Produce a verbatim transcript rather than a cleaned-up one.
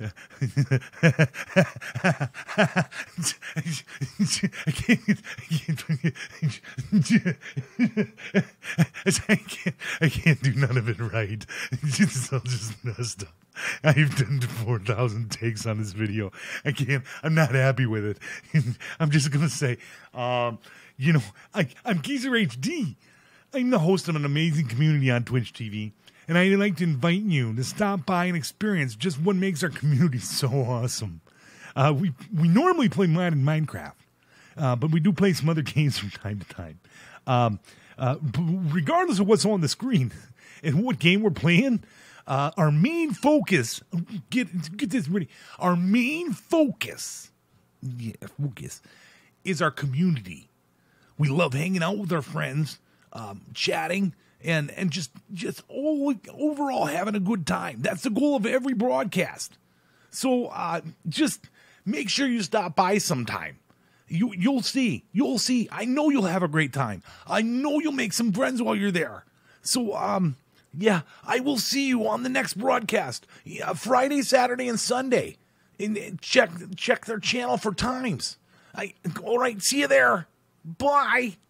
I can't, I can't, I can't do none of it right. It's all just messed up. I've done four thousand takes on this video. I can't, I'm not happy with it. I'm just going to say, um, you know, I, I'm Geezer H D. I'm the host of an amazing community on Twitch T V. And I'd like to invite you to stop by and experience just what makes our community so awesome. Uh, we we normally play mod in Minecraft, uh, but we do play some other games from time to time. Um, uh, regardless of what's on the screen and what game we're playing, uh, our main focus, get, get this ready, our main focus, yeah, focus, is our community. We love hanging out with our friends, um, chatting, And and just just all, overall having a good time. That's the goal of every broadcast. So uh, just make sure you stop by sometime. You you'll see you'll see. I know you'll have a great time. I know you'll make some friends while you're there. So um yeah, I will see you on the next broadcast. Yeah, Friday, Saturday, and Sunday. And and check check their channel for times. I all right. See you there. Bye.